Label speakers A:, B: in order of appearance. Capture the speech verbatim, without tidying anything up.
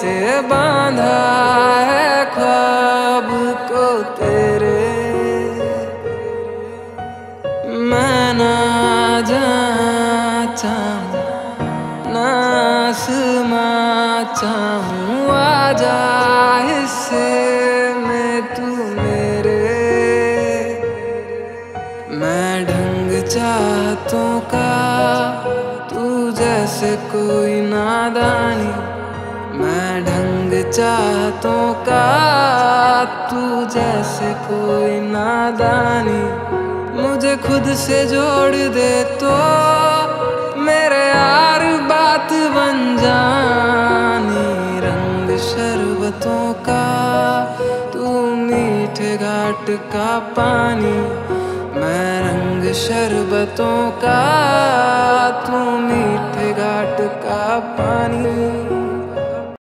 A: से बांधा है ख्वाब को तेरे। मैं ना जहाँ चाहूँ ना आसमां चाहूँ, आजा हिस्से में तू मेरे। मैं ढंग चाहतों का तू जैसे कोई नादानी। मैं ढंग चाहतों का तू जैसे कोई नादानी। मुझे खुद से जोड़ दे तो मेरे यार बात बन जानी। रंग शरबतों का तू मीठे घाट का पानी। मैं रंग शरबतों का तू मीठे घाट का पानी।